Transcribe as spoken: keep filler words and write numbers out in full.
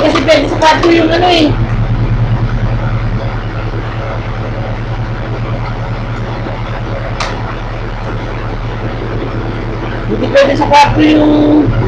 kasi pwede sa kwarto yung ano eh. Hindi pwede sa kwarto yung